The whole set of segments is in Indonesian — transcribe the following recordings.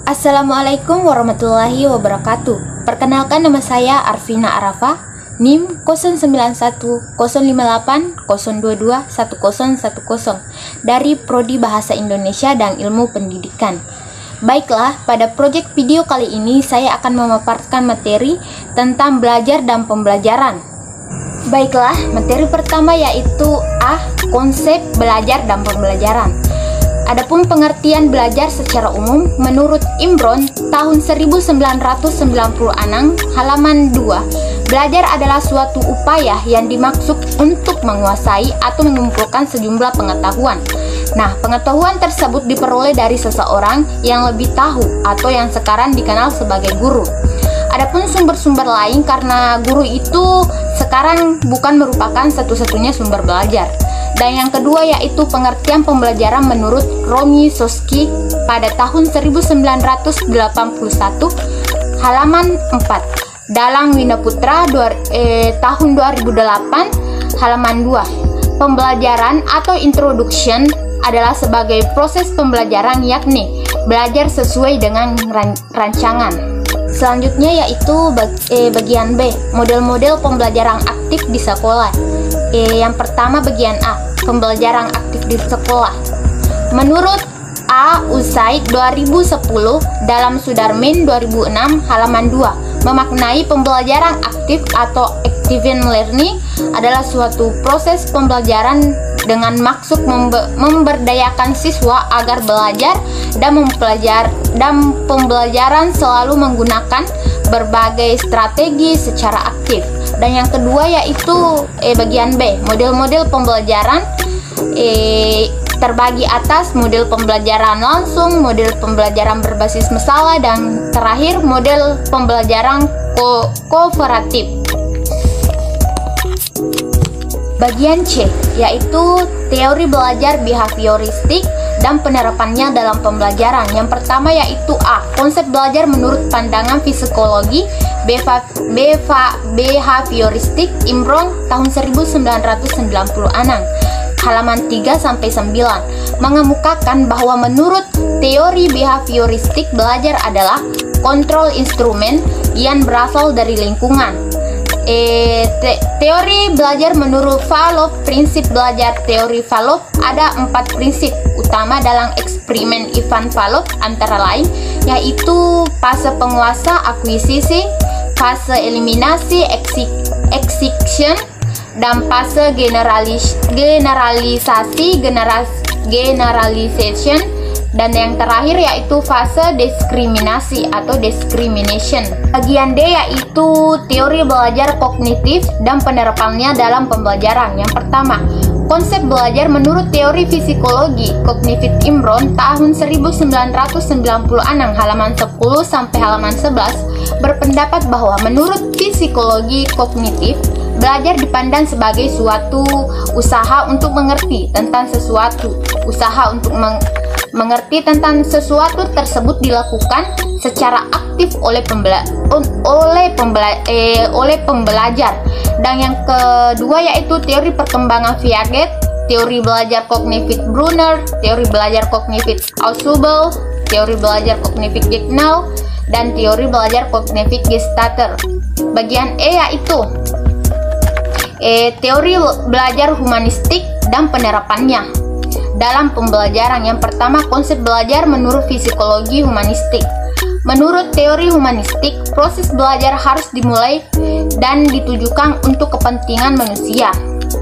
Assalamualaikum warahmatullahi wabarakatuh. Perkenalkan, nama saya Arvina Arafah, NIM 09110802211010 dari Prodi Bahasa Indonesia dan Ilmu Pendidikan. Baiklah, pada proyek video kali ini saya akan memaparkan materi tentang belajar dan pembelajaran. Baiklah, materi pertama yaitu konsep belajar dan pembelajaran. Adapun pengertian belajar secara umum, menurut Imron tahun 1996 halaman 2, belajar adalah suatu upaya yang dimaksud untuk menguasai atau mengumpulkan sejumlah pengetahuan. Nah, pengetahuan tersebut diperoleh dari seseorang yang lebih tahu atau yang sekarang dikenal sebagai guru. Adapun sumber-sumber lain, karena guru itu sekarang bukan merupakan satu-satunya sumber belajar. Dan yang kedua yaitu pengertian pembelajaran menurut Romy Sosky pada tahun 1981 halaman 4 dalam Winaputra tahun 2008 halaman 2. Pembelajaran atau introduction adalah sebagai proses pembelajaran, yakni belajar sesuai dengan rancangan. Selanjutnya yaitu bagian B, model-model pembelajaran aktif di sekolah. Yang pertama bagian A, pembelajaran aktif di sekolah. Menurut A. Usaid 2010 dalam Sudarmin 2006 halaman 2, memaknai pembelajaran aktif atau active learning adalah suatu proses pembelajaran dengan maksud memberdayakan siswa agar belajar dan pembelajaran selalu menggunakan berbagai strategi secara aktif. Dan yang kedua yaitu bagian B, model-model pembelajaran terbagi atas model pembelajaran langsung, model pembelajaran berbasis masalah, dan terakhir model pembelajaran kooperatif. Bagian C yaitu teori belajar behavioristik dan penerapannya dalam pembelajaran. Yang pertama yaitu A. Konsep belajar menurut pandangan psikologi behavioristik Imron tahun 1996 halaman 3-9 mengemukakan bahwa menurut teori behavioristik belajar adalah kontrol instrumen yang berasal dari lingkungan. Teori belajar menurut Pavlov, prinsip belajar teori Pavlov ada 4 prinsip utama dalam eksperimen Ivan Pavlov, antara lain yaitu fase penguasa akuisisi, fase eliminasi excitation, dan fase generalization, dan yang terakhir yaitu fase diskriminasi atau discrimination. Bagian D yaitu teori belajar kognitif dan penerapannya dalam pembelajaran. Yang pertama, konsep belajar menurut teori psikologi kognitif Imron tahun 1996 halaman 10 sampai halaman 11 berpendapat bahwa menurut psikologi kognitif, belajar dipandang sebagai suatu usaha untuk mengerti tentang sesuatu. Usaha untuk mengerti tentang sesuatu tersebut dilakukan secara aktif oleh pembelajar. Dan yang kedua yaitu teori perkembangan Piaget, teori belajar kognitif Brunner, teori belajar kognitif Ausubel, teori belajar kognitif Gignell, dan teori belajar kognitif Gestater. Bagian E yaitu teori belajar humanistik dan penerapannya dalam pembelajaran. Yang pertama, konsep belajar menurut psikologi humanistik. Menurut teori humanistik, proses belajar harus dimulai dan ditujukan untuk kepentingan manusia.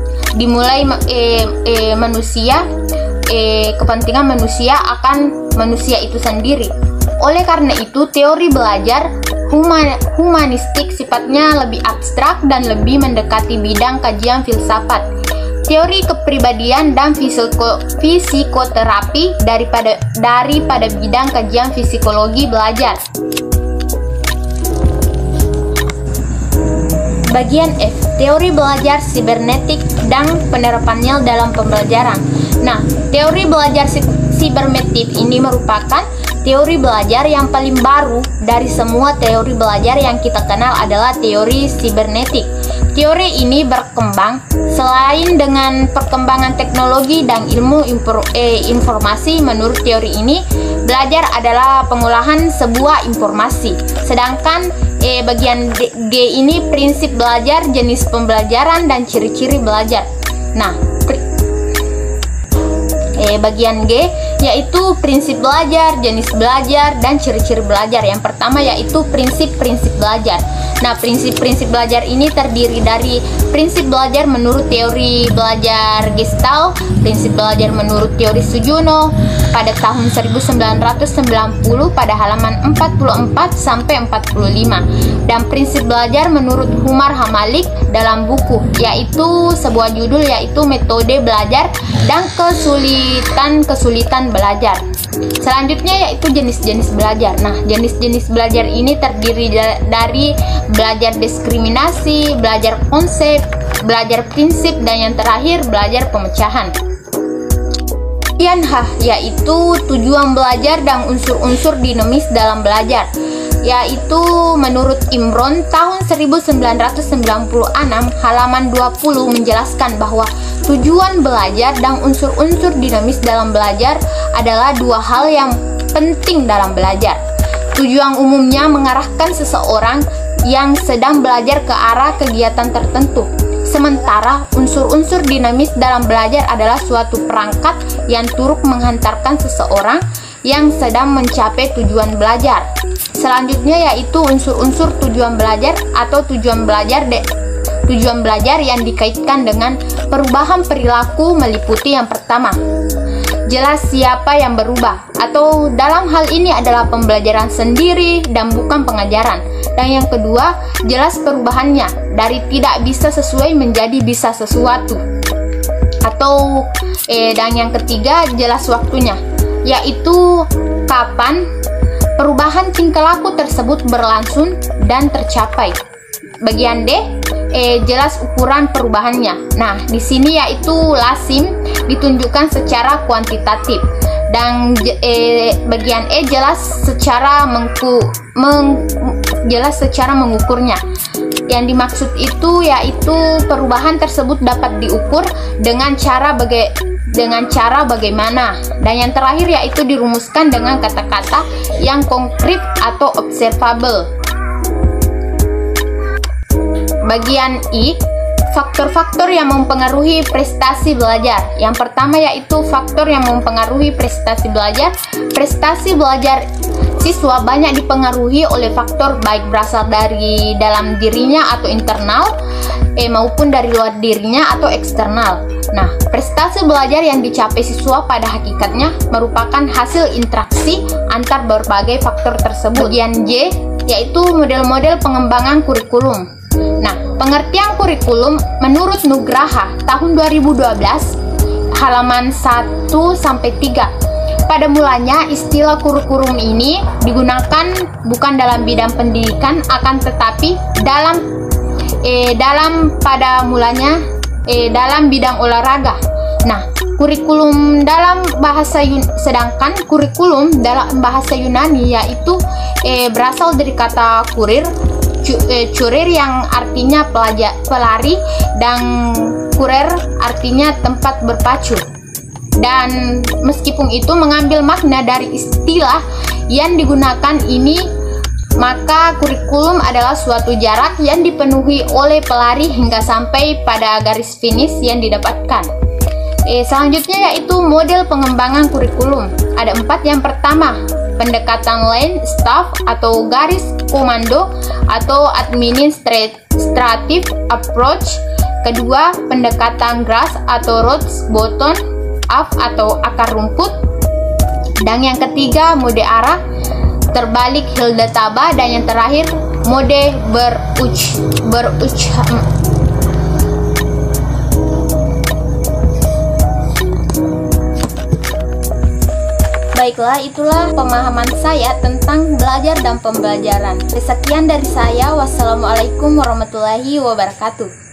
Kepentingan manusia akan manusia itu sendiri. Oleh karena itu, teori belajar humanistik sifatnya lebih abstrak dan lebih mendekati bidang kajian filsafat, teori kepribadian dan psikoterapi daripada bidang kajian psikologi belajar. Bagian F, teori belajar sibernetik dan penerapannya dalam pembelajaran. Nah, teori belajar sibernetik ini merupakan teori belajar yang paling baru dari semua teori belajar yang kita kenal adalah teori sibernetik. Teori ini berkembang selain dengan perkembangan teknologi dan ilmu informasi. Menurut teori ini, belajar adalah pengolahan sebuah informasi. Sedangkan bagian G ini prinsip belajar, jenis pembelajaran, dan ciri-ciri belajar. Nah, bagian G yaitu prinsip belajar, jenis belajar, dan ciri-ciri belajar. Yang pertama yaitu prinsip-prinsip belajar. Nah, prinsip-prinsip belajar ini terdiri dari prinsip belajar menurut teori belajar Gestalt, prinsip belajar menurut teori Sujuno pada tahun 1990 pada halaman 44 sampai 45, dan prinsip belajar menurut Umar Hamalik dalam buku yaitu sebuah judul yaitu Metode Belajar dan Kesulitan belajar. Selanjutnya yaitu jenis-jenis belajar. Nah, jenis-jenis belajar ini terdiri dari belajar diskriminasi, belajar konsep, belajar prinsip, dan yang terakhir belajar pemecahan. Bagian H yaitu tujuan belajar dan unsur-unsur dinamis dalam belajar, yaitu menurut Imron tahun 1996 halaman 20 menjelaskan bahwa tujuan belajar dan unsur-unsur dinamis dalam belajar adalah dua hal yang penting dalam belajar. Tujuan umumnya mengarahkan seseorang yang sedang belajar ke arah kegiatan tertentu. Sementara unsur-unsur dinamis dalam belajar adalah suatu perangkat yang turut menghantarkan seseorang yang sedang mencapai tujuan belajar. Selanjutnya yaitu unsur-unsur tujuan belajar atau tujuan belajar yang dikaitkan dengan perubahan perilaku meliputi yang pertama, jelas siapa yang berubah, atau dalam hal ini adalah pembelajaran sendiri dan bukan pengajaran. Dan yang kedua, jelas perubahannya dari tidak bisa sesuai menjadi bisa sesuatu. Dan yang ketiga, jelas waktunya, yaitu kapan perubahan tingkah laku tersebut berlangsung dan tercapai. Bagian D, jelas ukuran perubahannya. Nah, di sini yaitu lazim ditunjukkan secara kuantitatif. Dan bagian E jelas secara mengukurnya. Yang dimaksud itu yaitu perubahan tersebut dapat diukur dengan cara bagaimana. Dan yang terakhir yaitu dirumuskan dengan kata-kata yang konkret atau observable. Bagian I, faktor-faktor yang mempengaruhi prestasi belajar. Yang pertama yaitu faktor yang mempengaruhi prestasi belajar. Prestasi belajar siswa banyak dipengaruhi oleh faktor baik berasal dari dalam dirinya atau internal maupun dari luar dirinya atau eksternal. Nah, prestasi belajar yang dicapai siswa pada hakikatnya merupakan hasil interaksi antar berbagai faktor tersebut. Bagian J yaitu model-model pengembangan kurikulum. Nah, pengertian kurikulum menurut Nugraha tahun 2012 halaman 1 sampai 3. Pada mulanya istilah kurikulum ini digunakan bukan dalam bidang pendidikan akan tetapi dalam bidang olahraga. Nah, kurikulum dalam bahasa sedangkan kurikulum dalam bahasa Yunani yaitu berasal dari kata curir yang artinya pelari dan kurer artinya tempat berpacu. Dan meskipun itu mengambil makna dari istilah yang digunakan ini, maka kurikulum adalah suatu jarak yang dipenuhi oleh pelari hingga sampai pada garis finish yang didapatkan. Selanjutnya yaitu model pengembangan kurikulum. Ada 4. Yang pertama, pendekatan line staff atau garis komando atau administrative approach. Kedua, pendekatan grass atau roots bottom up atau akar rumput. Dan yang ketiga, mode arah terbalik Hildataba. Dan yang terakhir, mode Baiklah, itulah pemahaman saya tentang belajar dan pembelajaran. Sekian dari saya. Wassalamualaikum warahmatullahi wabarakatuh.